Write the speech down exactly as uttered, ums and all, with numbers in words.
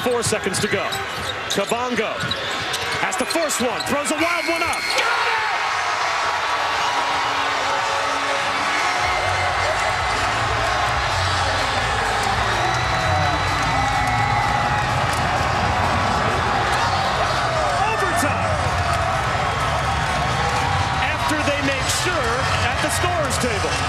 four seconds to go. Kabongo has to force one, throws a wild one up. Overtime. After they make sure at the scorer's table.